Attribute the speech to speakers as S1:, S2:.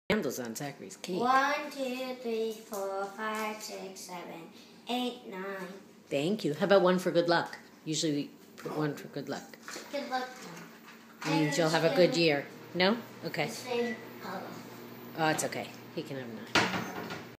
S1: Candles on Zachary's cake.
S2: 1, 2, 3, 4, 5, 6, 7, 8, 9.
S1: Thank you. How about one for good luck? Usually we put one for good luck.
S2: Good luck.
S1: Means you'll have a good year. No? Okay.
S2: His favorite color.
S1: Oh, it's okay. He can have 9.